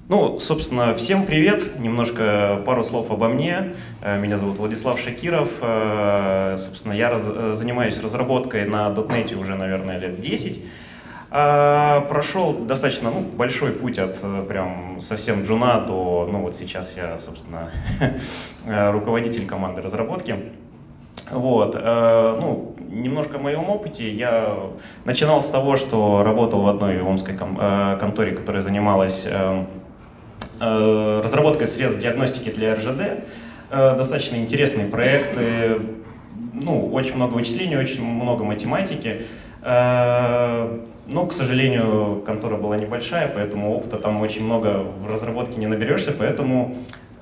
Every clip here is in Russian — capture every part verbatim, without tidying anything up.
Ну, собственно, всем привет. Немножко пару слов обо мне. Меня зовут Владислав Шакиров. Собственно, я раз, занимаюсь разработкой на .дот нет уже, наверное, лет десять. Прошел достаточно ну, большой путь от прям совсем джуна до, ну вот сейчас я, собственно, руководитель команды разработки. Вот, ну, немножко о моем опыте. Я начинал с того, что работал в одной омской конторе, которая занималась разработкой средств диагностики для эр жэ дэ. Достаточно интересные проекты, ну, очень много вычислений, очень много математики. Но, к сожалению, контора была небольшая, поэтому опыта там очень много в разработке не наберешься, поэтому,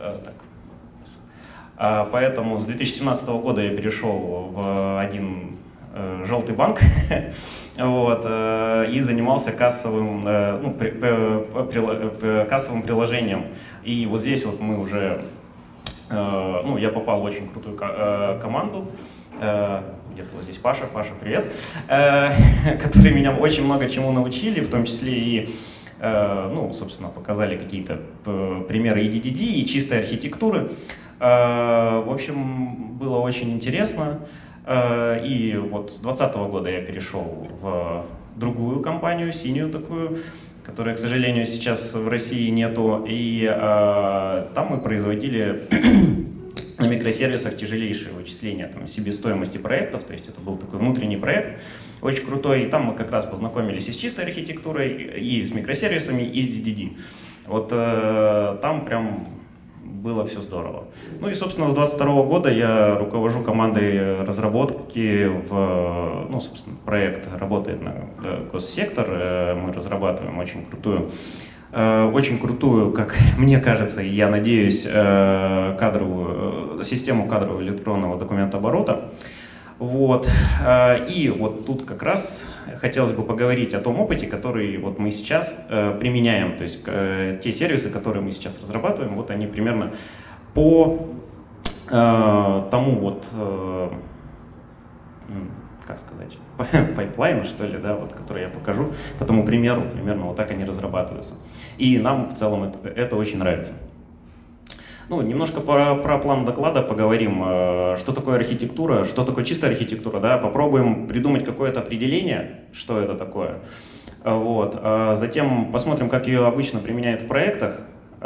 так, поэтому с две тысячи семнадцатого года я перешел в один желтый банк вот, и занимался кассовым, ну, при, при, кассовым приложением. И вот здесь вот мы уже, ну, я попал в очень крутую команду. Где-то вот здесь Паша, Паша, привет, которые меня очень много чему научили, в том числе и, ну, собственно, показали какие-то примеры и ди ди ди, и чистой архитектуры. В общем, было очень интересно. И вот с двадцатого года я перешел в другую компанию, синюю такую, которая, к сожалению, сейчас в России нету. И там мы производили на микросервисах тяжелейшие вычисления там, себестоимости проектов, то есть это был такой внутренний проект, очень крутой, и там мы как раз познакомились и с чистой архитектурой, и с микросервисами, и с ди ди ди. Вот э, там прям было все здорово. Ну и, собственно, с двадцать второго года я руковожу командой разработки в, ну, собственно, проект работает на госсектор, мы разрабатываем очень крутую очень крутую, как мне кажется, и я надеюсь, кадровую, систему кадрового электронного документооборота. Вот. И вот тут как раз хотелось бы поговорить о том опыте, который вот мы сейчас применяем. То есть те сервисы, которые мы сейчас разрабатываем, вот они примерно по тому вот, как сказать, пайплайну, что ли, да, вот, который я покажу, по тому примеру, примерно вот так они разрабатываются. И нам в целом это, это очень нравится. Ну, немножко про, про план доклада поговорим, что такое архитектура, что такое чистая архитектура, да, попробуем придумать какое-то определение, что это такое. Вот. Затем посмотрим, как ее обычно применяют в проектах,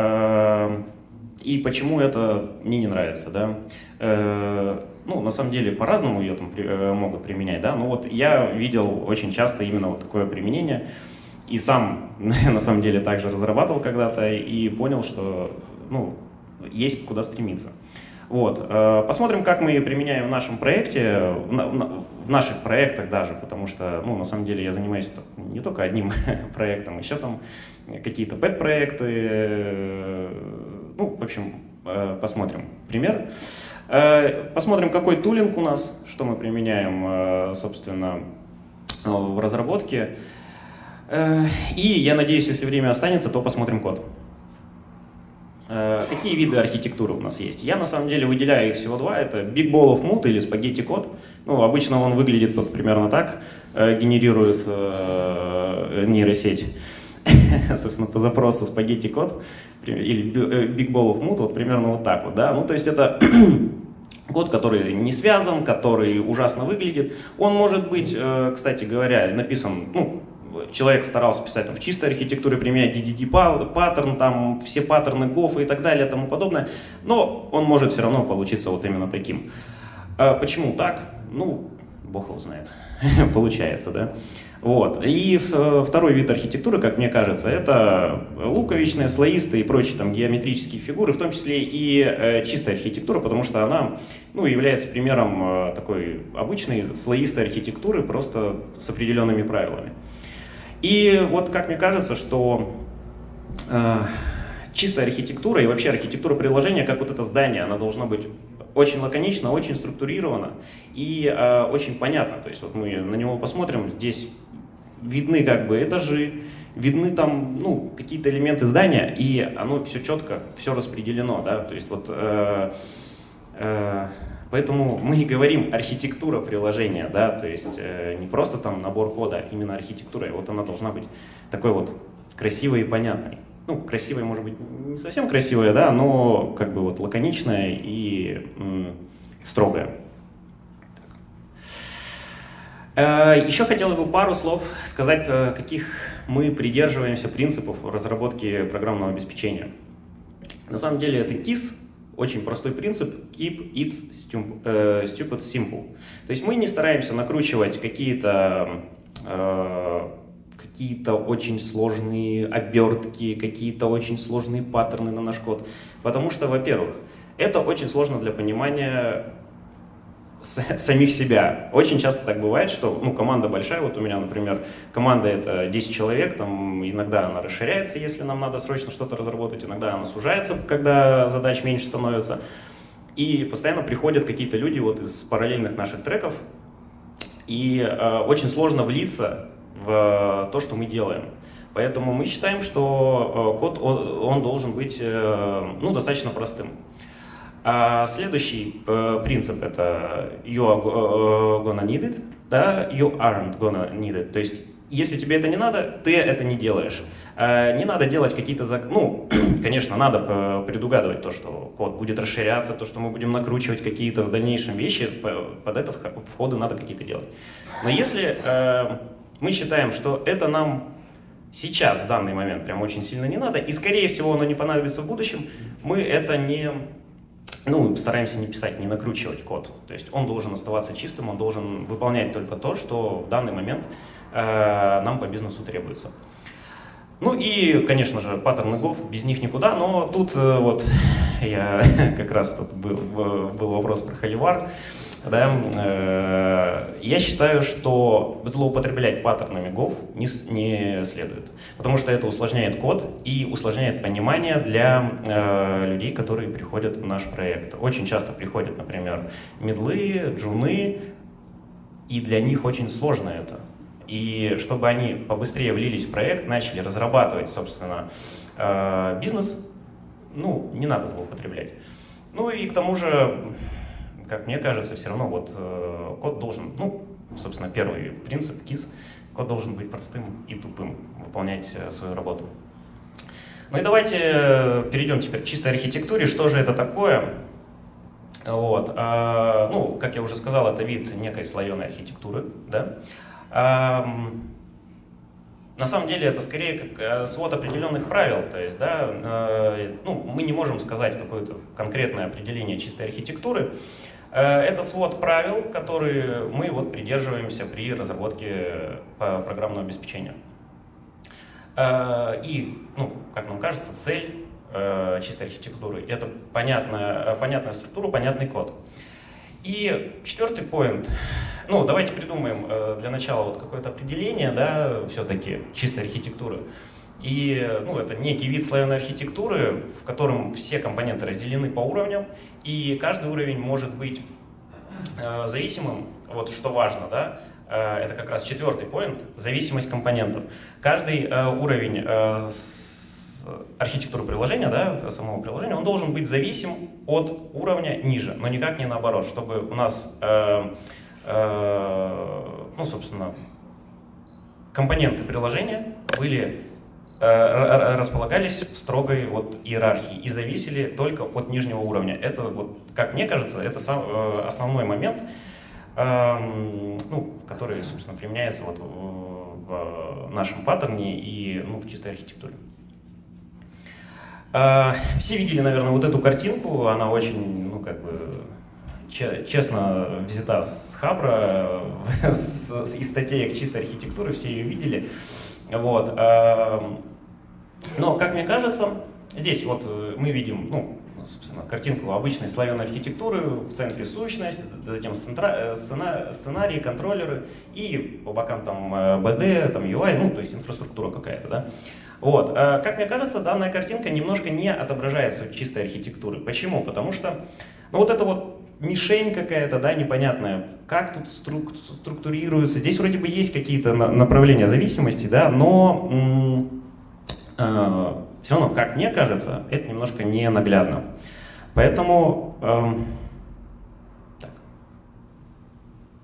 и почему это мне не нравится, да. Ну, на самом деле, по-разному ее там могут применять, да, но вот я видел очень часто именно вот такое применение, и сам, на самом деле, также разрабатывал когда-то, и понял, что, ну, есть куда стремиться. Вот, посмотрим, как мы ее применяем в нашем проекте, в наших проектах даже, потому что, ну, на самом деле, я занимаюсь не только одним проектом, еще там какие-то пэт-проекты, ну, в общем, посмотрим пример. Посмотрим, какой тулинг у нас, что мы применяем, собственно, в разработке. И я надеюсь, если время останется, то посмотрим код. Какие виды архитектуры у нас есть? Я на самом деле выделяю их всего два. Это Big Ball of Mood или спагетти код. Ну, обычно он выглядит вот примерно так, генерирует нейросеть. Собственно, по запросу спагетти код или Big Ball of Mood, вот примерно вот так вот, да. Ну, то есть это код, который не связан, который ужасно выглядит. Он может быть, кстати говоря, написан, ну, человек старался писать там, в чистой архитектуре, применять ди ди ди паттерн, там все паттерны гофа и так далее, и тому подобное, но он может все равно получиться вот именно таким. А почему так? Ну, бог его знает. Получается, да? Вот. И второй вид архитектуры, как мне кажется, это луковичные, слоистые и прочие там геометрические фигуры, в том числе и э, чистая архитектура, потому что она, ну, является примером э, такой обычной слоистой архитектуры, просто с определенными правилами. И вот как мне кажется, что э, чистая архитектура и вообще архитектура приложения, как вот это здание, она должна быть очень лаконично, очень структурировано и э, очень понятно. То есть вот мы на него посмотрим, здесь видны как бы этажи, видны там, ну, какие-то элементы здания, и оно все четко, все распределено, да, то есть вот, э, э, поэтому мы и говорим архитектура приложения, да, то есть э, не просто там набор кода, а именно архитектура, и вот она должна быть такой вот красивой и понятной. ну, красивая, может быть, не совсем красивая, да, но как бы вот лаконичная и м, строгая. Еще хотелось бы пару слов сказать, каких мы придерживаемся принципов разработки программного обеспечения. На самом деле это кис, очень простой принцип keep it stupid simple. То есть мы не стараемся накручивать какие-то э, какие-то очень сложные обертки, какие-то очень сложные паттерны на наш код. Потому что, во-первых, это очень сложно для понимания самих себя. Очень часто так бывает, что ну, команда большая, вот у меня, например, команда это десять человек, там иногда она расширяется, если нам надо срочно что-то разработать, иногда она сужается, когда задач меньше становится. И постоянно приходят какие-то люди вот из параллельных наших треков, и э, очень сложно влиться в то, что мы делаем. Поэтому мы считаем, что э, код он, он должен быть э, ну, достаточно простым. А следующий э, принцип это you are gonna need it, да, you aren't gonna need it. То есть, если тебе это не надо, ты это не делаешь. Э, не надо делать какие-то, зак... ну, конечно, надо предугадывать то, что код будет расширяться, то, что мы будем накручивать какие-то в дальнейшем вещи, под это входы надо какие-то делать. Но если э, мы считаем, что это нам сейчас, в данный момент, прям очень сильно не надо, и, скорее всего, оно не понадобится в будущем, мы это не... Ну, стараемся не писать, не накручивать код. То есть он должен оставаться чистым, он должен выполнять только то, что в данный момент э, нам по бизнесу требуется. Ну и, конечно же, паттерны гоф, без них никуда, но тут э, вот я как раз тут был, был вопрос про холивар. Да, э, я считаю, что злоупотреблять паттернами гоф не, не следует, потому что это усложняет код и усложняет понимание для э, людей, которые приходят в наш проект. Очень часто приходят, например, мидлы, джуны, и для них очень сложно это. И чтобы они побыстрее влились в проект, начали разрабатывать, собственно, э, бизнес, ну, не надо злоупотреблять. Ну и к тому же, как мне кажется, все равно вот э, код должен, ну, собственно, первый принцип кис, код должен быть простым и тупым, выполнять э, свою работу. Ну и давайте перейдем теперь к чистой архитектуре. Что же это такое? Вот. А, ну, как я уже сказал, это вид некой слоеной архитектуры, да? А, на самом деле это скорее как свод определенных правил, то есть, да, э, ну, мы не можем сказать какое-то конкретное определение чистой архитектуры. Это свод правил, которые мы вот придерживаемся при разработке программного обеспечения. И, ну, как нам кажется, цель чистой архитектуры — это понятная, понятная структура, понятный код. И четвертый поинт. Ну, давайте придумаем для начала вот какое-то определение, да, все-таки чистой архитектуры. И, ну, это некий вид слоеной архитектуры, в котором все компоненты разделены по уровням, и каждый уровень может быть э, зависимым. Вот что важно, да, э, это как раз четвертый поинт — зависимость компонентов. Каждый э, уровень э, с архитектуры приложения, да, самого приложения, он должен быть зависим от уровня ниже, но никак не наоборот, чтобы у нас, э, э, ну, собственно, компоненты приложения были располагались в строгой вот иерархии и зависели только от нижнего уровня. Это, вот, как мне кажется, это сам, э, основной момент, э, ну, который, собственно, применяется вот в, в нашем паттерне и, ну, в чистой архитектуре. Э, все видели, наверное, вот эту картинку, она очень, ну, как бы, че, честно взята с Хабра, с, из статей чистой архитектуры, все ее видели. Вот. Но, как мне кажется, здесь вот мы видим, ну, собственно, картинку обычной слоеной архитектуры, в центре сущность, затем сценарии, контроллеры и по бокам там би ди, там ю ай, ну, то есть инфраструктура какая-то, да. Вот. Как мне кажется, данная картинка немножко не отображает суть чистой архитектуры. Почему? Потому что, ну, вот это вот мишень какая-то, да, непонятная, как тут струк структурируется. Здесь вроде бы есть какие-то на направления зависимости, да, но э, все равно, как мне кажется, это немножко не наглядно. Поэтому, э, так.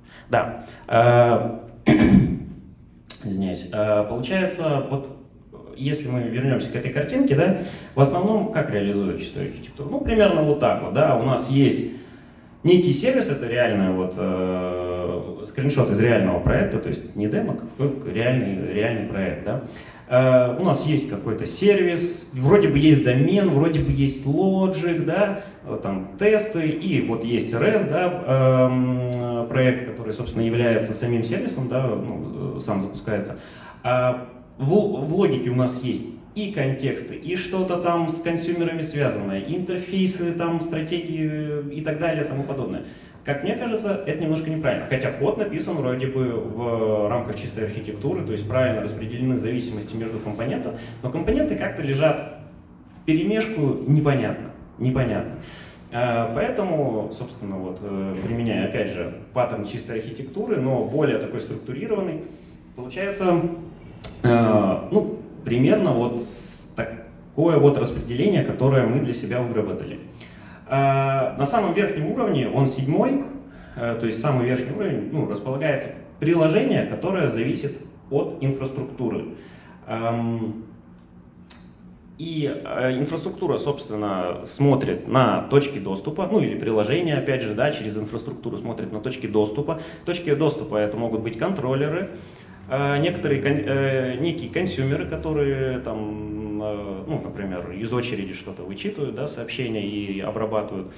Да, э, извиняюсь, э, получается, вот если мы вернемся к этой картинке, да, в основном как реализуют чистую архитектуру? Ну, примерно вот так вот, да, у нас есть некий сервис, это реальный вот, э, скриншот из реального проекта, то есть не демо, а реальный, реальный проект, да. Uh, у нас есть какой-то сервис, вроде бы есть домен, вроде бы есть лоджик, да, там тесты, и вот есть REST, да, uh, проект, который, собственно, является самим сервисом, да, ну, сам запускается. Uh, в, в логике у нас есть и контексты, и что-то там с консюмерами связанное, интерфейсы, там, стратегии и так далее, и тому подобное. Как мне кажется, это немножко неправильно. Хотя код написан вроде бы в рамках чистой архитектуры, то есть правильно распределены зависимости между компонентами, но компоненты как-то лежат вперемешку непонятно. непонятно. Поэтому, собственно, вот, применяя, опять же, паттерн чистой архитектуры, но более такой структурированный, получается, ну, примерно вот такое вот распределение, которое мы для себя выработали. На самом верхнем уровне, он седьмой, то есть самый верхний уровень, ну, располагается приложение, которое зависит от инфраструктуры. И инфраструктура, собственно, смотрит на точки доступа, ну или приложение, опять же, да, через инфраструктуру смотрит на точки доступа. Точки доступа это могут быть контроллеры, некоторые, некие консюмеры, которые там, ну, например, из очереди что-то вычитывают, да, сообщения и обрабатывают.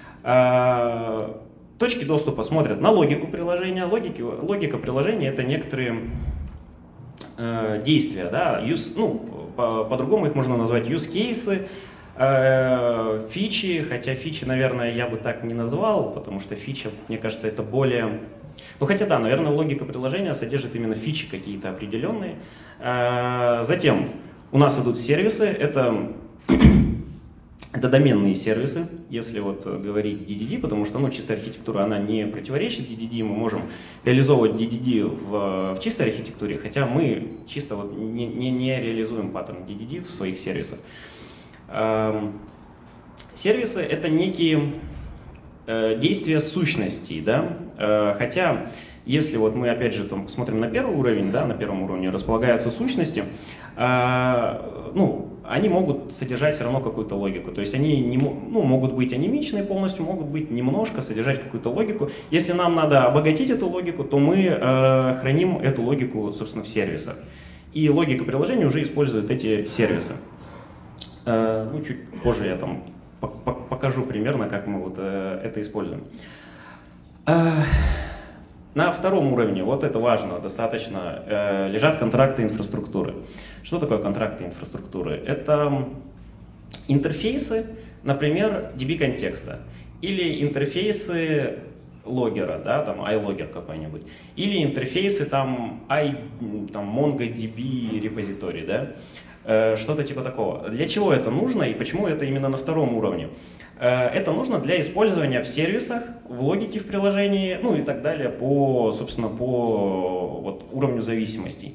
Точки доступа смотрят на логику приложения. Логики, логика приложения — это некоторые э, действия, да, use, ну, по-другому по их можно назвать use cases, э, фичи, хотя фичи, наверное, я бы так не назвал, потому что фича, мне кажется, это более... Ну, хотя да, наверное, логика приложения содержит именно фичи какие-то определенные. Э, затем у нас идут сервисы, это... Это доменные сервисы, если вот говорить ди ди ди, потому что, ну, чистая архитектура, она не противоречит ди ди ди, мы можем реализовывать ди ди ди в, в чистой архитектуре, хотя мы чисто вот не, не, не реализуем паттерн ди ди ди в своих сервисах. Эм, сервисы — это некие э, действия сущностей, да, э, хотя если вот мы опять же там смотрим на первый уровень, да, на первом уровне располагаются сущности, э, ну, они могут содержать все равно какую-то логику. То есть они не, ну, могут быть анимичные полностью, могут быть немножко, содержать какую-то логику. Если нам надо обогатить эту логику, то мы э, храним эту логику, собственно, в сервисах. И логика приложения уже использует эти сервисы. Э, ну, чуть позже я там покажу примерно, как мы вот э, это используем. Э, На втором уровне, вот это важно достаточно, э, лежат контракты инфраструктуры. Что такое контракты инфраструктуры? Это интерфейсы, например, ди би-контекста, или интерфейсы логера, да, там iLogger какой-нибудь, или интерфейсы там, I, там MongoDB репозиторий, да, э, что-то типа такого. Для чего это нужно и почему это именно на втором уровне? Это нужно для использования в сервисах, в логике в приложении, ну и так далее, по, собственно, по вот, уровню зависимостей.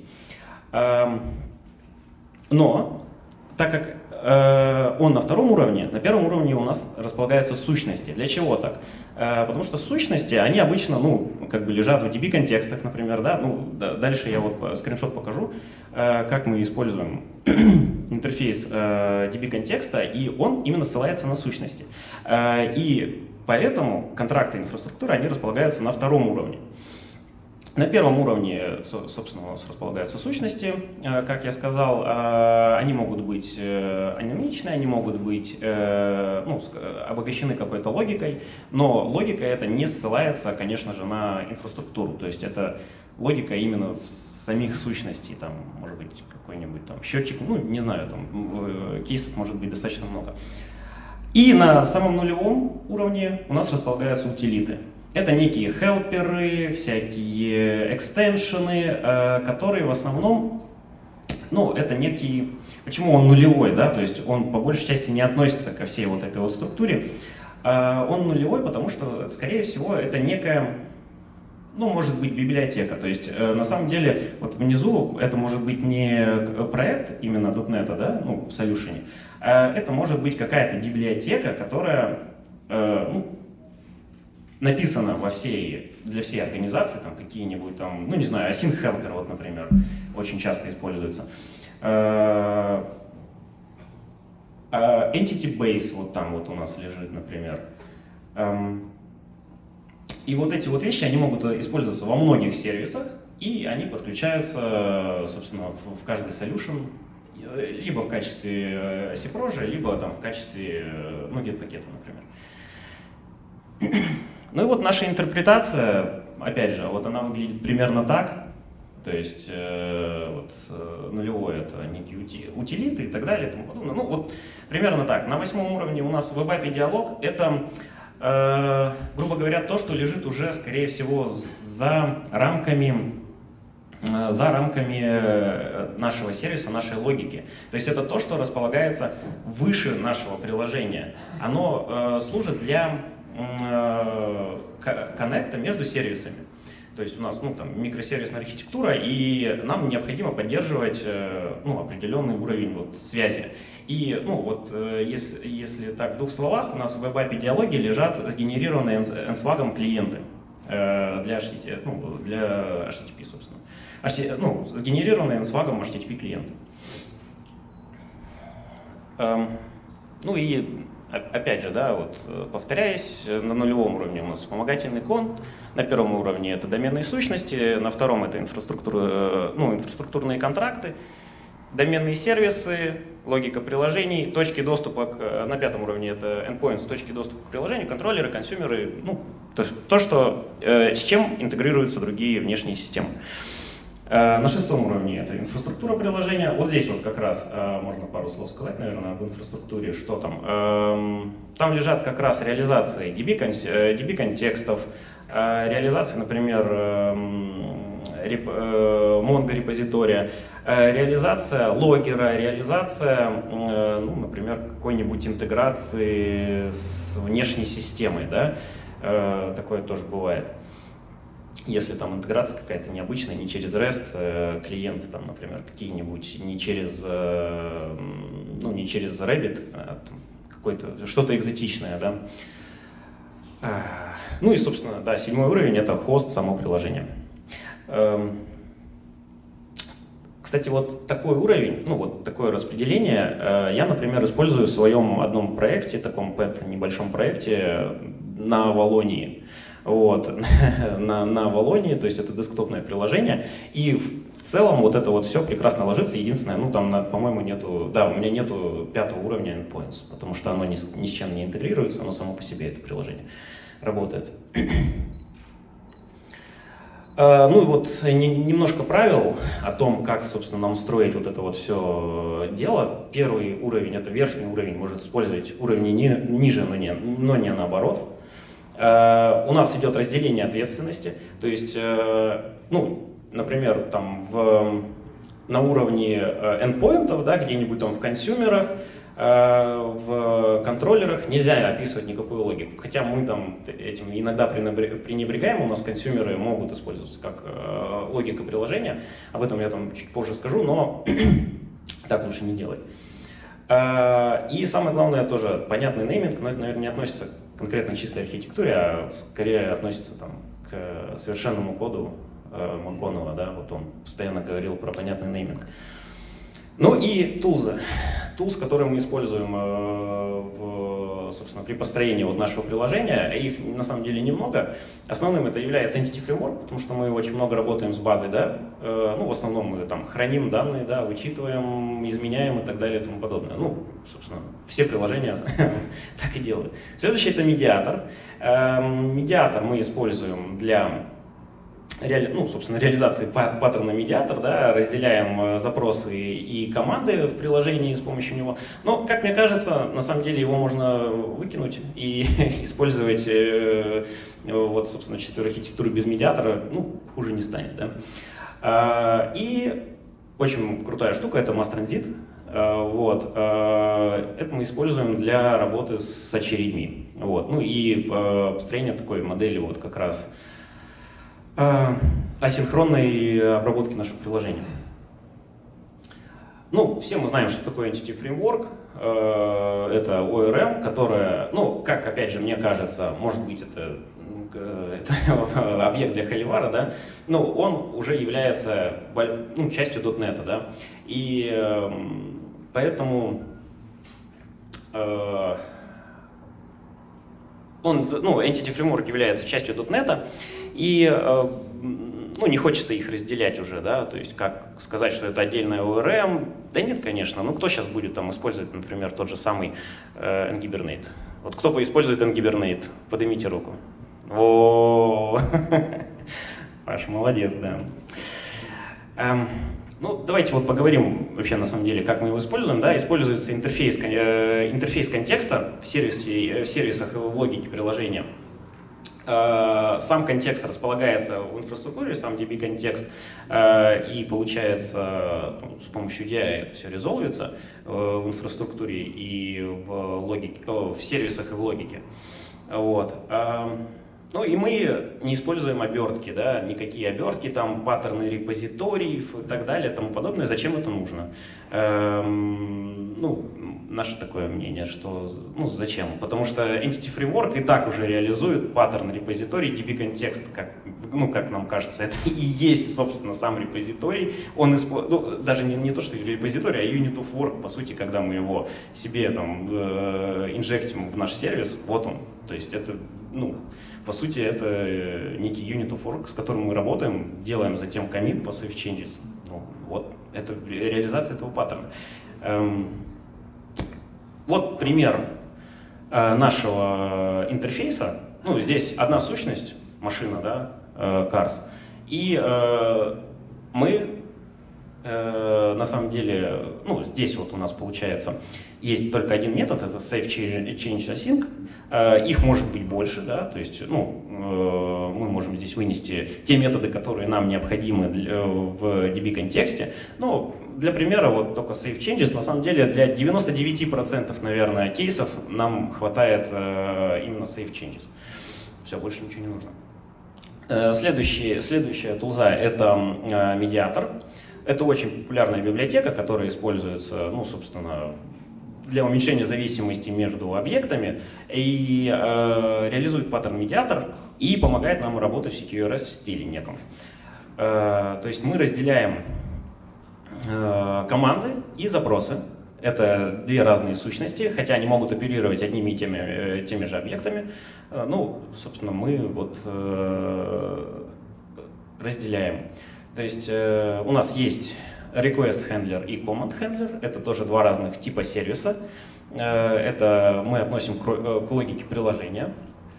Но, так как он на втором уровне, на первом уровне у нас располагаются сущности. Для чего так? Потому что сущности, они обычно, ну, как бы лежат в ди би-контекстах, например, да, ну, дальше я вот скриншот покажу, как мы используем интерфейс ди би-контекста, и он именно ссылается на сущности. И поэтому контракты инфраструктуры, они располагаются на втором уровне. На первом уровне, собственно, у нас располагаются сущности, как я сказал, они могут быть анимичные, они могут быть, ну, обогащены какой-то логикой, но логика эта не ссылается, конечно же, на инфраструктуру, то есть это логика именно самих сущностей, там, может быть, какой-нибудь там счетчик, ну, не знаю, там, кейсов может быть достаточно много. И на самом нулевом уровне у нас располагаются утилиты. Это некие хелперы, всякие экстеншены, которые в основном, ну, это некий, почему он нулевой, да, то есть он по большей части не относится ко всей вот этой вот структуре. Он нулевой, потому что, скорее всего, это некая, ну, может быть, библиотека. То есть, на самом деле, вот внизу это может быть не проект именно .дот нет, да, ну, в Solution, а это может быть какая-то библиотека, которая, ну, написано во всей, для всей организации, там какие-нибудь там, ну не знаю, async helper, вот, например, очень часто используется. Entity Base вот там вот у нас лежит, например. И вот эти вот вещи, они могут использоваться во многих сервисах, и они подключаются, собственно, в каждый solution, либо в качестве cProj, либо там в качестве, ну, get-пакета, например. Ну и вот наша интерпретация, опять же, вот она выглядит примерно так. То есть э, вот, э, нулевой — это некие утилиты и так далее и тому подобное. Ну вот примерно так. На восьмом уровне у нас в веб эй пи ай диалог — это, э, грубо говоря, то, что лежит уже, скорее всего, за рамками, э, за рамками нашего сервиса, нашей логики. То есть это то, что располагается выше нашего приложения. Оно э, служит для э, коннекта между сервисами. То есть у нас, ну, там, микросервисная архитектура, и нам необходимо поддерживать, ну, определенный уровень вот связи. И, ну, вот, если, если так в двух словах, у нас в веб эй пи ай диалоге лежат сгенерированные энсвагом клиенты для эйч ти ти пи, ну, для эйч ти ти пи, собственно. Ну, сгенерированные энсвагом эйч ти ти пи клиенты. Ну и опять же, да, вот повторяясь, на нулевом уровне у нас вспомогательный конт, на первом уровне это доменные сущности, на втором это инфраструктура, ну, инфраструктурные контракты, доменные сервисы, логика приложений, точки доступа, к, на пятом уровне это endpoints, точки доступа к приложению, контроллеры, консюмеры, ну, то, то что, э, с чем интегрируются другие внешние системы. На шестом уровне это инфраструктура приложения. Вот здесь вот как раз можно пару слов сказать, наверное, об инфраструктуре. Что там? Там лежат как раз реализации ди би контекстов, реализации, например, Mongo репозитория, реализация логера, реализация, ну, например, какой-нибудь интеграции с внешней системой, да? Такое тоже бывает. Если там интеграция какая-то необычная, не через REST клиент, там, например, какие-нибудь, не через, ну, не через Rabbit, а какое-то что-то экзотичное, да. Ну и, собственно, да, седьмой уровень — это хост, само приложение. Кстати, вот такой уровень, ну вот такое распределение я, например, использую в своем одном проекте, таком пэт небольшом проекте на Волонии. Вот, на, на Волонии, то есть это десктопное приложение, и в, в целом вот это вот все прекрасно ложится. Единственное, ну там, по-моему, нету, да, у меня нету пятого уровня endpoints, потому что оно ни с, ни с чем не интегрируется, оно само по себе, это приложение, работает. Ну и вот немножко правил о том, как, собственно, нам строить вот это вот все дело. Первый уровень — это верхний уровень, может использовать уровни ни, ниже, но не, но не наоборот. Uh, у нас идет разделение ответственности, то есть, uh, ну, например, там в, на уровне endpoint'ов, да, где-нибудь там в консюмерах, uh, в контроллерах нельзя описывать никакую логику, хотя мы там этим иногда пренебрегаем, у нас консюмеры могут использоваться как uh, логика приложения, об этом я там чуть позже скажу, но так лучше не делать. Uh, и самое главное тоже понятный нейминг, но это, наверное, не относится конкретно к чистой архитектуре, а скорее относится там, к совершенному коду э, МакКоннелла, да, вот он постоянно говорил про понятный нейминг. Ну и тулзы. Тулз, которые мы используем э, в, собственно, при построении вот нашего приложения, их на самом деле немного. Основным это является Entity Framework, потому что мы очень много работаем с базой, да, э, ну в основном мы там храним данные, да, вычитываем, изменяем и так далее и тому подобное. Ну, собственно, все приложения так и делают. Следующий это медиатор. Э, медиатор мы используем для Реали, ну, собственно, реализации паттерна медиатор, да, разделяем запросы и команды в приложении с помощью него. Но, как мне кажется, на самом деле его можно выкинуть и использовать, э, вот, собственно, чистую архитектуру без медиатора, ну, хуже не станет, да. А, и очень крутая штука — это Mass Transit. А, вот, а, это мы используем для работы с очередьми. Вот, ну и а, построение такой модели вот как раз асинхронной обработки нашего приложения. Ну, все мы знаем, что такое Entity Framework. Это о эр эм, которая, ну, как, опять же, мне кажется, может быть, это это объект для Холивара, да, ну, он уже является ну, частью .дот нет, да, и э, поэтому э, он, ну, Entity Framework является частью .дот нет, и э, ну, не хочется их разделять уже, да, то есть как сказать, что это отдельная о эр эм, да нет, конечно, ну кто сейчас будет там использовать, например, тот же самый э, NGibernate? Вот кто использует NGibernate? Поднимите руку. О, Паш, молодец, да. Эм, ну, давайте вот поговорим вообще на самом деле, как мы его используем, да, используется интерфейс, э, интерфейс контекста в, сервисе, в сервисах и в логике приложения. Сам контекст располагается в инфраструктуре, сам ди би-контекст, и получается ну, с помощью ди ай это все резолвится в инфраструктуре и в, логике, в сервисах и в логике. Вот. Ну и мы не используем обертки, да, никакие обертки, там паттерны репозиториев и так далее, и тому подобное. Зачем это нужно? Эм, ну, наше такое мнение, что ну зачем? Потому что Entity Framework и так уже реализует паттерн репозиторий, ди би-контекст, как, ну, как нам кажется, это и есть, собственно, сам репозиторий. Он исп... ну, даже не, не то, что репозиторий, а unit of work, по сути, когда мы его себе там э, инжектим в наш сервис, вот он. То есть это, ну, по сути, это некий unit of work, с которым мы работаем, делаем затем commit по save changes. Ну, вот, это реализация этого паттерна. Эм, вот пример э, нашего интерфейса. Ну, здесь одна сущность, машина, да, э, cars. И э, мы, э, на самом деле, ну, здесь вот у нас получается, есть только один метод, это save change async. Их может быть больше, да, то есть ну, мы можем здесь вынести те методы, которые нам необходимы для, в ди би-контексте. Ну, для примера, вот только save changes, на самом деле для девяноста девяти процентов, наверное, кейсов нам хватает именно save changes. Все, больше ничего не нужно. Следующий, следующая тулза — это медиатор. Это очень популярная библиотека, которая используется, ну, собственно, для уменьшения зависимости между объектами и э, реализует паттерн медиатор и помогает нам работать в си кью ар эс в стиле неком. Э, то есть мы разделяем э, команды и запросы. Это две разные сущности, хотя они могут оперировать одними и теми, э, теми же объектами. Э, ну, собственно, мы вот э, разделяем. То есть э, у нас есть request handler и command handler. Это тоже два разных типа сервиса. Это мы относим к логике приложения.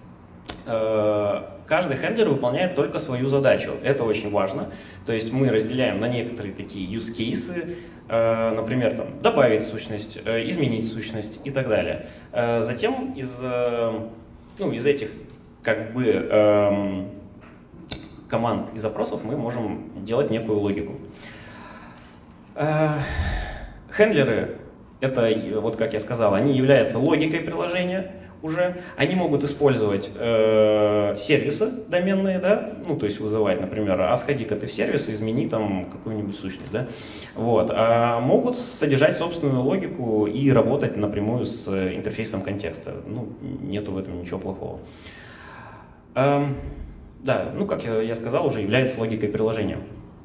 Каждый хендлер выполняет только свою задачу. Это очень важно. То есть мы разделяем на некоторые такие use cases, например, там, добавить сущность, изменить сущность и так далее. Затем из, ну, из этих как бы команд и запросов мы можем делать некую логику. Хендлеры, это, вот как я сказал, они являются логикой приложения уже. Они могут использовать э, сервисы доменные, да, ну, то есть вызывать, например, а сходи-ка ты в сервис и измени там какую-нибудь сущность, да, вот. А могут содержать собственную логику и работать напрямую с интерфейсом контекста. Ну, нету в этом ничего плохого. Эм, да, ну, как я, я сказал, уже является логикой приложения.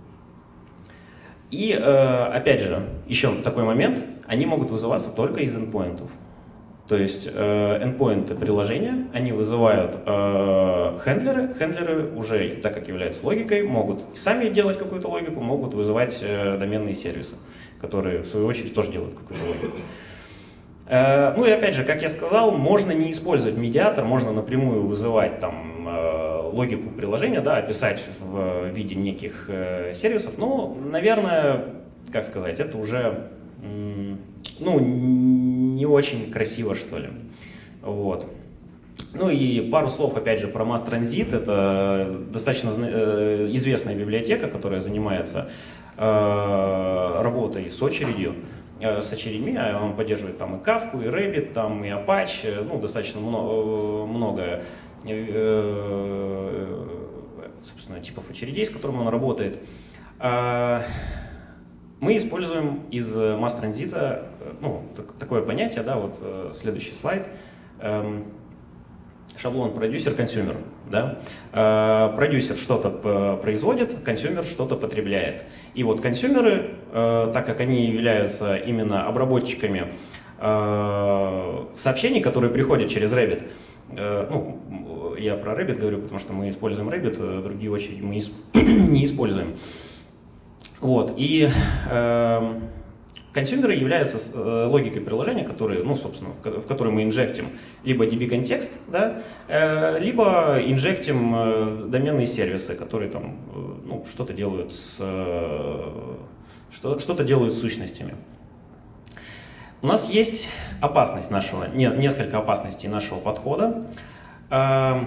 И, э, опять же, еще такой момент, они могут вызываться только из endpoint'ов. То есть э, endpoint приложения, они вызывают э, хендлеры, хендлеры уже, так как являются логикой, могут сами делать какую-то логику, могут вызывать э, доменные сервисы, которые, в свою очередь, тоже делают какую-то логику. Э, ну и, опять же, как я сказал, можно не использовать медиатор, можно напрямую вызывать там логику приложения, да, описать в виде неких э, сервисов, но, наверное, как сказать, это уже, ну, не очень красиво, что ли. Вот. Ну и пару слов, опять же, про Mass Transit. Это достаточно э, известная библиотека, которая занимается э, работой с очередью, э, с очередьми. Он поддерживает там и Kafka, и Rabbit, там и Apache, ну, достаточно много, много собственно, типов очередей, с которыми он работает. Мы используем из Mass Transit, ну, такое понятие, да, вот следующий слайд. шаблон продюсер-консюмер. Да? Э, продюсер что-то производит, консюмер что-то потребляет. И вот консюмеры, э, так как они являются именно обработчиками э, сообщений, которые приходят через Rabbit, э, ну, я про Rabbit говорю, потому что мы используем Rabbit, другие очереди мы не используем. Вот, и э, консюмеры являются э, логикой приложения, которые, ну, собственно, в, в которой мы инжектим либо ди би-контекст, да, э, либо инжектим э, доменные сервисы, которые там, э, ну, что-то делают с э, что, что-то делают с сущностями. У нас есть опасность нашего, не, несколько опасностей нашего подхода. Э,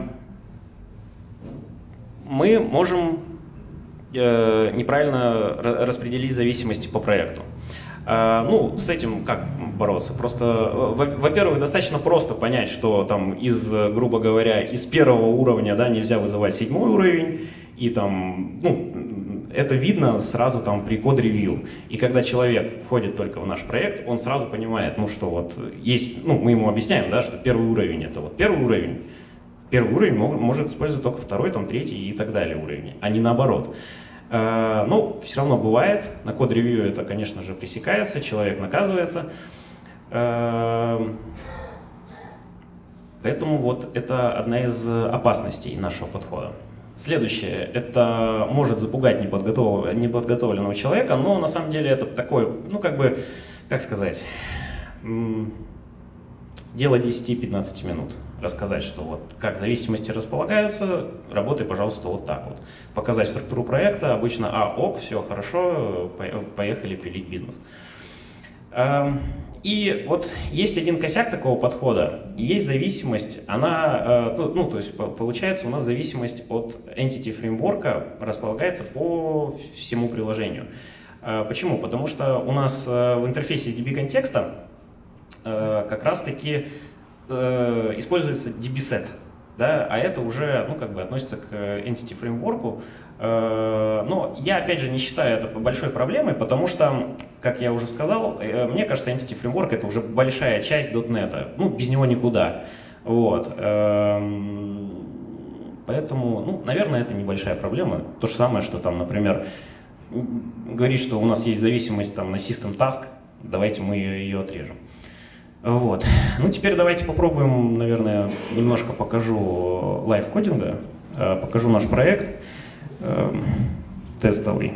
мы можем неправильно распределить зависимости по проекту. Ну, с этим как бороться? Просто, во-первых, достаточно просто понять, что там из, грубо говоря, из первого уровня, да, нельзя вызывать седьмой уровень, и там, ну, это видно сразу там при код-ревью. И когда человек входит только в наш проект, он сразу понимает, ну, что вот есть, ну, мы ему объясняем, да, что первый уровень — это вот первый уровень, первый уровень может использовать только второй, там, третий и так далее уровень, а не наоборот. Но все равно бывает, на код-ревью это, конечно же, пресекается, человек наказывается. Поэтому вот это одна из опасностей нашего подхода. Следующее, это может запугать неподготов... неподготовленного человека, но на самом деле это такое, ну как бы, как сказать, дело десяти-пятнадцати минут. Рассказать, что вот как зависимости располагаются, работай, пожалуйста, вот так вот. Показать структуру проекта, обычно, а, ок, все хорошо, поехали пилить бизнес. И вот есть один косяк такого подхода, есть зависимость, она, ну, ну то есть получается у нас зависимость от entity фреймворка располагается по всему приложению. Почему? Потому что у нас в интерфейсе ди би-контекста как раз-таки используется ди би-set, да, а это уже, ну, как бы относится к entity фреймворку. Но я, опять же, не считаю это большой проблемой, потому что, как я уже сказал, мне кажется, entity фреймворк — это уже большая часть .дот нет, ну, без него никуда. Вот. Поэтому, ну, наверное, это небольшая проблема. То же самое, что там, например, говорит, что у нас есть зависимость там на system task, давайте мы ее, ее отрежем. Вот. Ну, теперь давайте попробуем, наверное, немножко покажу лайв-кодинга, покажу наш проект э, тестовый.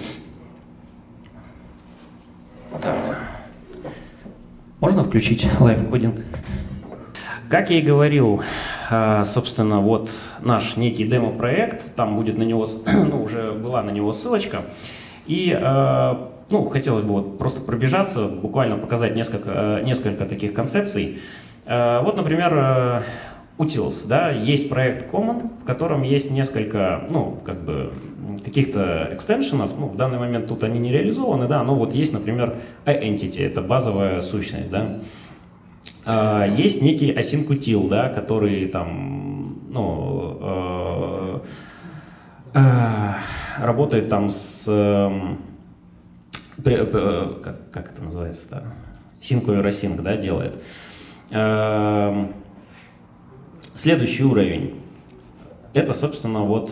Так. Можно включить лайв-кодинг? Как я и говорил, собственно, вот наш некий демо-проект, там будет на него, ну, уже была на него ссылочка, и ну, хотелось бы вот просто пробежаться, буквально показать несколько, несколько таких концепций. Вот, например, Utils, да, есть проект Common, в котором есть несколько, ну, как бы, каких-то экстеншенов, ну, в данный момент тут они не реализованы, да, но вот есть, например, iEntity, это базовая сущность, да. Есть некий async-util, да, который там, ну, работает там с... Как, как это называется-то? Sync over async, да, делает. Следующий уровень. Это, собственно, вот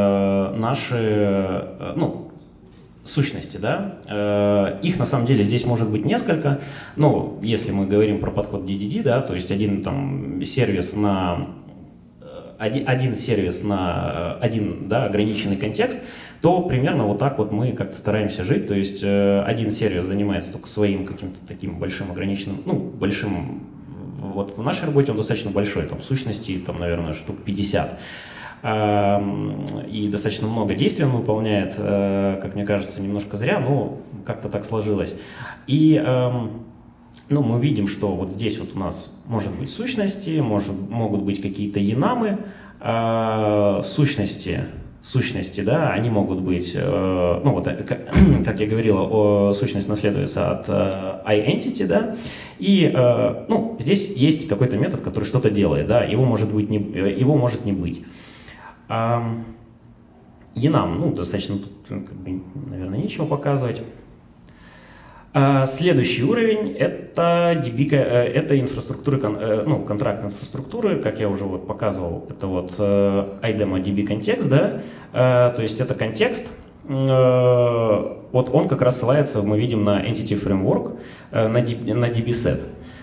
наши, ну, сущности, да. Их на самом деле здесь может быть несколько. Ну, если мы говорим про подход ди ди ди, да, то есть один там сервис на один, один сервис на один, да, ограниченный контекст, то примерно вот так вот мы как-то стараемся жить, то есть э, один сервис занимается только своим каким-то таким большим ограниченным, ну, большим, вот в нашей работе он достаточно большой, там, сущностей, там, наверное, штук пятьдесят, э, и достаточно много действий он выполняет, э, как мне кажется, немножко зря, но как-то так сложилось. И, э, ну, мы видим, что вот здесь вот у нас может быть сущности, может, могут быть какие-то янамы, э, сущности, Сущности, да, они могут быть, э, ну вот, как, как я говорил, о, сущность наследуется от э, iEntity, да, и, э, ну, здесь есть какой-то метод, который что-то делает, да, его может быть не, его может не быть. А, enum, ну, достаточно, тут, как бы, наверное, нечего показывать. А следующий уровень — это, ди би, это инфраструктура, ну, контракт инфраструктуры, как я уже вот показывал, это вот iDemo ди би контекст, да, то есть это контекст, вот он как раз ссылается, мы видим, на Entity Framework, на ди би-set.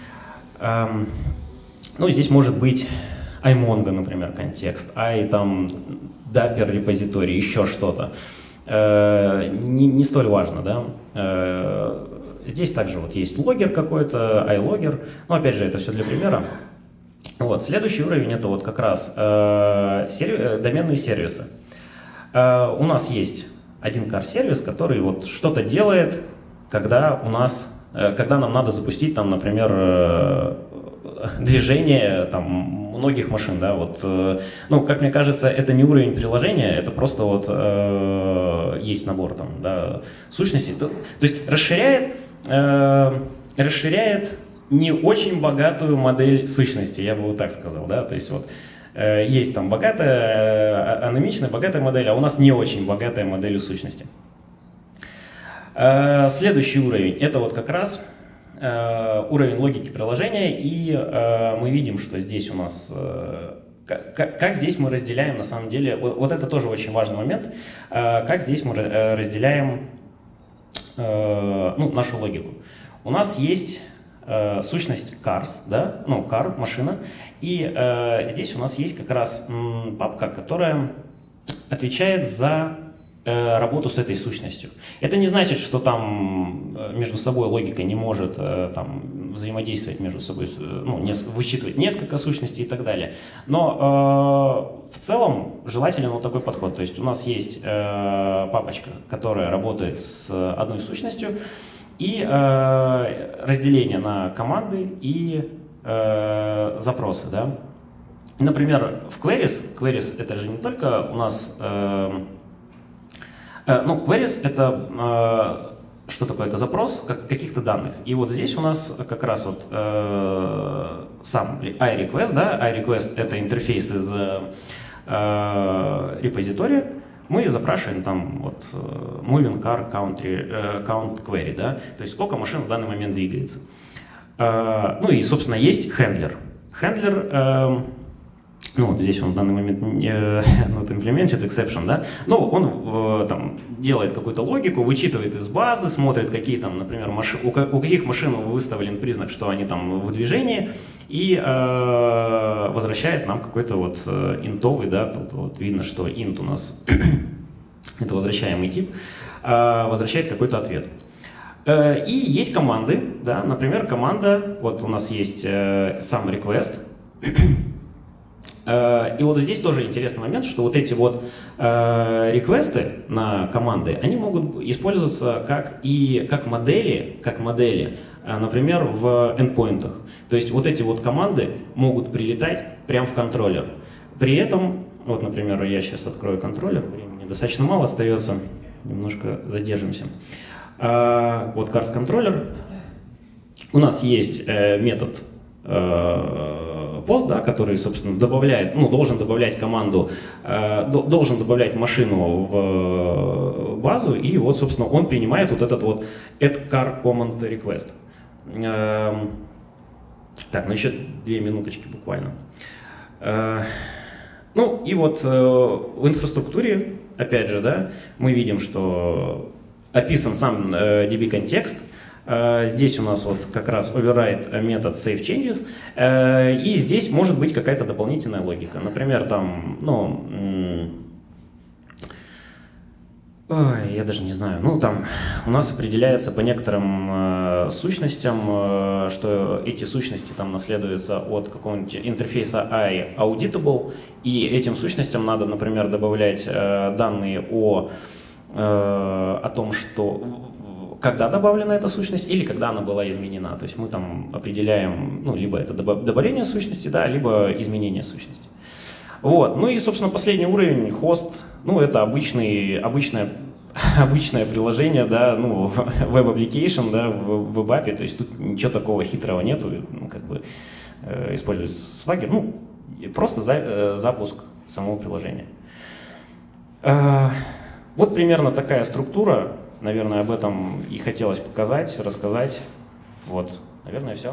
Ну, здесь может быть iMongo, например, контекст, i там Dapper репозиторий, еще что-то. Не, не столь важно, да. Здесь также вот есть логер какой-то, iLogger, но опять же это все для примера. Вот, следующий уровень — это вот как раз э, серви- доменные сервисы. Э, у нас есть один кар-сервис, который вот что-то делает, когда у нас, э, когда нам надо запустить там, например, э, движение там многих машин, да, вот, э, ну, как мне кажется, это не уровень приложения, это просто вот э, есть набор там, да, сущностей, то, то есть расширяет, э, расширяет не очень богатую модель сущности, я бы вот так сказал, да, то есть вот э, есть там богатая, аномичная, богатая модель, а у нас не очень богатая модель сущности. Э, следующий уровень — это вот как раз э, уровень логики приложения, и э, мы видим, что здесь у нас, э, как, как здесь мы разделяем на самом деле, вот, вот это тоже очень важный момент, э, как здесь мы разделяем э, ну, нашу логику. У нас есть э, сущность cars, да, ну, car, машина, и э, здесь у нас есть как раз м, папка, которая отвечает за э, работу с этой сущностью. Это не значит, что там между собой логика не может э, там, взаимодействовать между собой, ну, не, высчитывать несколько сущностей и так далее. Но э, в целом желателен вот такой подход. То есть у нас есть э, папочка, которая работает с одной сущностью, и э, разделение на команды и э, запросы, да. Например, в queries, queries это же не только у нас, э, э, ну, queries это, э, что такое, это запрос как, каких-то данных. И вот здесь у нас как раз вот э, сам iRequest, да, iRequest это интерфейс из э, репозитория. Мы запрашиваем там вот moving car country, count query, да, то есть сколько машин в данный момент двигается. Ну и, собственно, есть хендлер. Хендлер, ну вот здесь он в данный момент not implemented exception, да, но он там делает какую-то логику, вычитывает из базы, смотрит, какие там, например, маши, у каких машин выставлен признак, что они там в движении, и э, возвращает нам какой-то вот интовый, да, тут вот видно, что int у нас это возвращаемый тип, э, возвращает какой-то ответ. Э, и есть команды, да, например, команда, вот у нас есть э, сам request, э, и вот здесь тоже интересный момент, что вот эти вот э, реквесты на команды, они могут использоваться как и как модели, как модели, например, в endpoint'ах. То есть вот эти вот команды могут прилетать прямо в контроллер. При этом, вот, например, я сейчас открою контроллер, времени достаточно мало остается, немножко задержимся. А, вот cars контроллер. У нас есть э, метод э, post, да, который, собственно, добавляет, ну, должен добавлять команду, э, должен добавлять машину в базу, и вот, собственно, он принимает вот этот вот add car command request. Так, ну еще две минуточки буквально. Ну и вот в инфраструктуре, опять же, да, мы видим, что описан сам ди би-контекст. Здесь у нас вот как раз override метод saveChanges, и здесь может быть какая-то дополнительная логика. Например, там, ну, ой, я даже не знаю, ну там у нас определяется по некоторым э, сущностям, э, что эти сущности там наследуются от какого-нибудь интерфейса iAuditable, и этим сущностям надо, например, добавлять э, данные о, э, о том, что когда добавлена эта сущность или когда она была изменена. То есть мы там определяем, ну, либо это добавление сущности, да, либо изменение сущности. Вот. Ну и, собственно, последний уровень, хост, ну, это обычный, обычное, обычное приложение, да, ну, веб-аппликейшн, да, в веб-апе, то есть тут ничего такого хитрого нету, ну, как бы э, используется Swagger, ну, просто за, э, запуск самого приложения. Э, вот примерно такая структура наверное, об этом и хотелось показать, рассказать. Вот, наверное, все.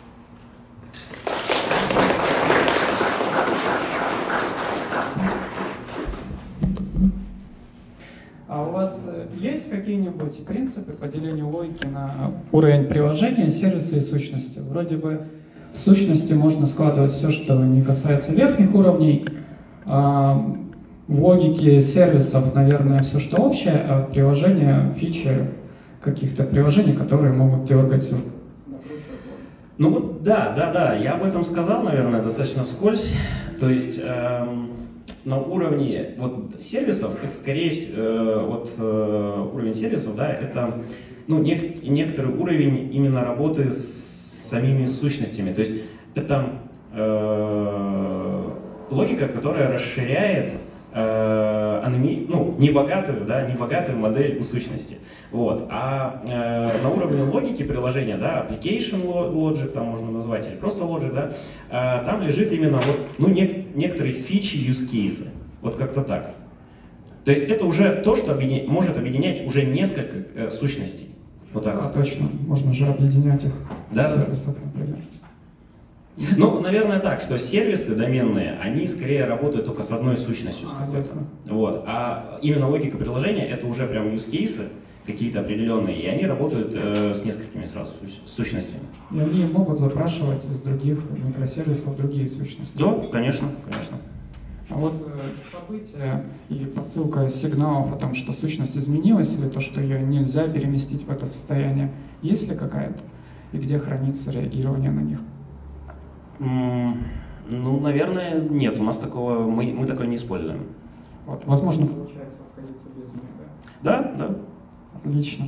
А у вас есть какие-нибудь принципы по делению логики на уровень приложения, сервиса и сущности? Вроде бы в сущности можно складывать все, что не касается верхних уровней. А в логике сервисов, наверное, все, что общее, а в приложении фичи каких-то приложений, которые могут дергать. Ну вот, да, да, да, я об этом сказал, наверное, достаточно вскользь. То есть эм, на уровне вот, сервисов, это скорее всего, э, вот э, уровень сервисов, да, это ну, нек некоторый уровень именно работы с самими сущностями. То есть это э, логика, которая расширяет э, анами, ну, небогатую, да, небогатую модель у сущности. Вот. А э, на уровне логики приложения, да, application logic, там можно назвать, или просто logic, да, э, там лежит именно вот, ну, нек некоторые фичи, use cases. Вот как-то так. То есть это уже то, что объединя может объединять уже несколько э, сущностей. Вот так. А, точно. Можно же объединять их. Да. Сервисов, например. Ну, наверное, так, что сервисы доменные, они скорее работают только с одной сущностью. А, ясно. Вот. А именно логика приложения — это уже прям use cases какие-то определенные, и они работают э, с несколькими сразу сущностями. И они могут запрашивать из других микросервисов другие сущности. Да, конечно, конечно. А вот э, событие или посылка сигналов о том, что сущность изменилась, или то, что ее нельзя переместить в это состояние, есть ли какая-то? И где хранится реагирование на них? Mm, ну, наверное, нет. У нас такого, мы, мы такое не используем. Вот, возможно, получается обходиться без них, да? Да, да. Отлично.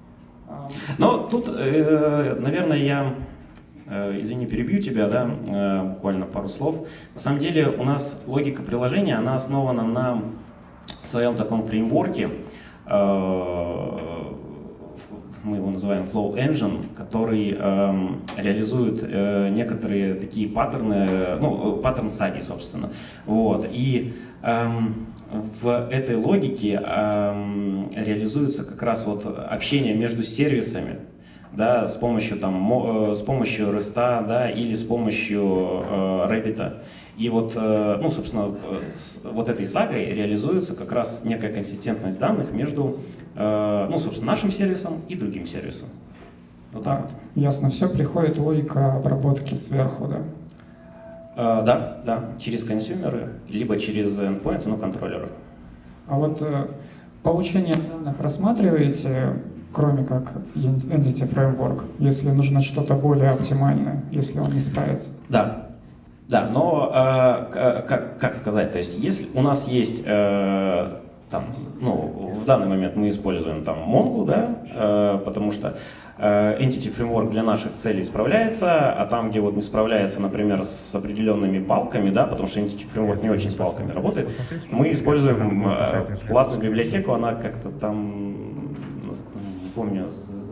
Но тут, э, наверное, я, э, извини, перебью тебя, да, э, буквально пару слов. На самом деле у нас логика приложения, она основана на своем таком фреймворке, э, мы его называем Flow Engine, который э, реализует э, некоторые такие паттерны, ну, паттерн саги, собственно. Вот. И э, в этой логике э, реализуется как раз вот общение между сервисами, да, с помощью, там, с помощью REST, да, или с помощью э, Rabbit. И вот, э, ну, собственно, с вот этой сагой реализуется как раз некая консистентность данных между, э, ну, собственно, нашим сервисом и другим сервисом. Вот так вот. Ясно, все приходит логика обработки сверху, да? Э, да, да, через консюмеры, либо через endpoint, ну, контроллеры. А вот э, получение данных рассматриваете, кроме как Entity Framework, если нужно что-то более оптимальное, если он не справится? Да. Да, но э, как, как сказать, то есть если у нас есть, э, там, ну, в данный момент мы используем там Mongo, да, э, потому что э, Entity Framework для наших целей справляется, а там, где вот не справляется, например, с определенными балками, да, потому что Entity Framework не очень с балками работает, мы используем э, платную библиотеку, она как-то там, не помню,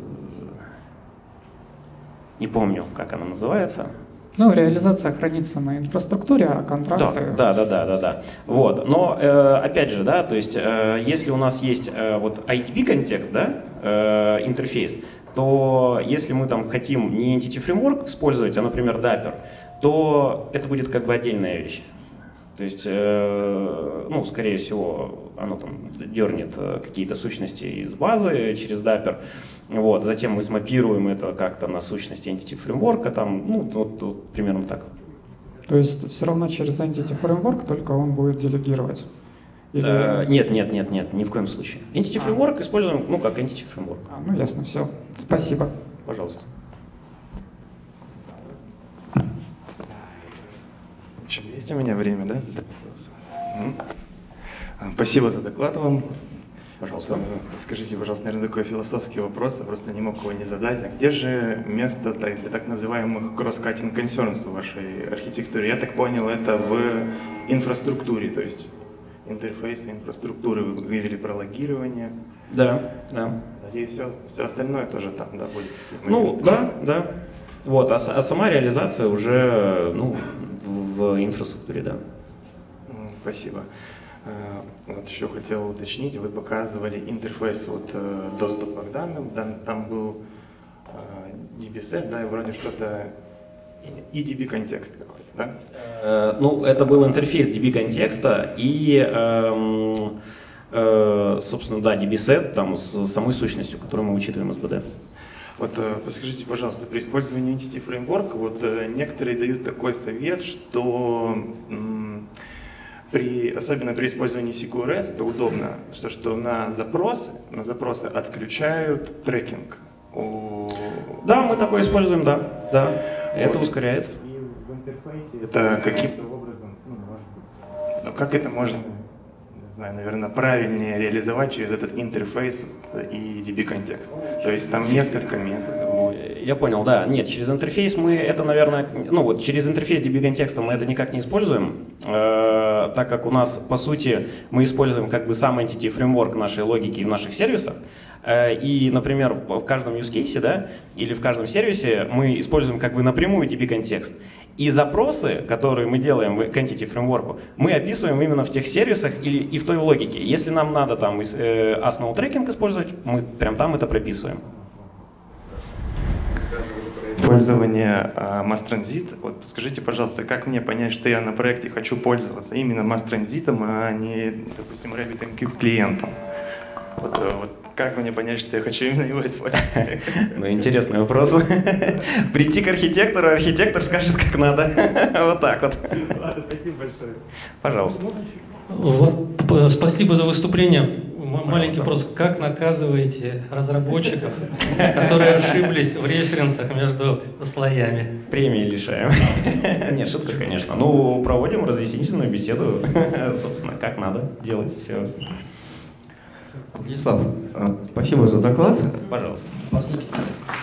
не помню, как она называется. Ну, реализация хранится на инфраструктуре, а контракты... Да, да, да, да, да. Вот. Но, э, опять же, да, то есть, э, если у нас есть э, вот ай ти пи-контекст, да, э, интерфейс, то если мы там хотим не Entity Framework использовать, а, например, Dapper, то это будет как бы отдельная вещь. То есть, э, ну, скорее всего, оно там дернет какие-то сущности из базы через Dapper. Вот, затем мы смапируем это как-то на сущности Entity Framework, там, ну, вот, вот примерно так. То есть все равно через Entity Framework, только он будет делегировать? Или... Э, нет, нет, нет, нет, ни в коем случае. Entity а. Framework используем, ну, как Entity Framework. А, ну, ясно, все. Спасибо. Пожалуйста. Есть у меня время, да, задать вопрос? Спасибо за доклад вам. Пожалуйста. Скажите, пожалуйста, наверное, такой философский вопрос, я просто не мог его не задать. А где же место для так называемых cross-cutting concerns в вашей архитектуре? Я так понял, это в инфраструктуре, то есть интерфейсы инфраструктуры. Вы говорили про логирование. Да, да. Надеюсь, все, все остальное тоже там, да, будет? Ну, да, да. Вот, а, а сама реализация уже, ну, в инфраструктуре, да. Спасибо. Вот еще хотел уточнить, вы показывали интерфейс вот, доступа к данным, там был ди би-сет, да, и вроде что-то и ди би-контекст какой-то, да? Э, ну, это был интерфейс ди би-контекста и, э, э, собственно, да, ди би-сет там с самой сущностью, которую мы вычитываем из би ди. Вот подскажите, пожалуйста, при использовании Entity Framework, вот некоторые дают такой совет, что при, особенно при использовании си кью ар эс это удобно, что, что на запросы, на запросы отключают трекинг. У... Да, мы такое используем, да, да. Вот. Это ускоряет. И в интерфейсе это каким-то образом, ну, может быть, ну как это можно, не знаю, наверное, правильнее реализовать через этот интерфейс и ди би-контекст? То есть там несколько методов. Я понял, да. Нет, через интерфейс мы это, наверное, ну вот через интерфейс ди би-контекста мы это никак не используем, э, так как у нас, по сути, мы используем как бы сам entity framework нашей логики в наших сервисах. И, например, в каждом use case, да, или в каждом сервисе мы используем как бы напрямую ди би-контекст. И запросы, которые мы делаем к Entity Framework, мы описываем именно в тех сервисах или и в той логике. Если нам надо там Asnode Tracking использовать, мы прям там это прописываем. Использование uh, Mass Transit. Вот скажите, пожалуйста, как мне понять, что я на проекте хочу пользоваться именно Mass Transit, а не, допустим, RabbitMQ клиентом? Вот, вот как мне понять, что я хочу именно его использовать? Ну, интересный вопрос. Прийти к архитектору, архитектор скажет, как надо. Вот так вот. Ладно, спасибо большое. Пожалуйста. Вот, спасибо за выступление. Маленький вопрос. Как наказываете разработчиков, которые ошиблись в референсах между слоями? Премии лишаем. Нет, шутка, конечно. Ну, проводим разъяснительную беседу, собственно, как надо делать все. Владислав, спасибо за доклад. Пожалуйста.